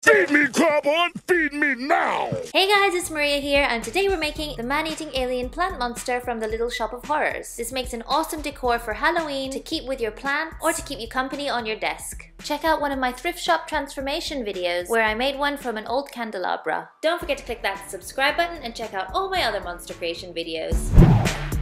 Feed me, Carbon! Feed me now! Hey guys, it's Maria here, and today we're making the man-eating alien plant monster from the Little Shop of Horrors. This makes an awesome decor for Halloween to keep with your plants or to keep you company on your desk. Check out one of my thrift shop transformation videos where I made one from an old candelabra. Don't forget to click that subscribe button and check out all my other monster creation videos.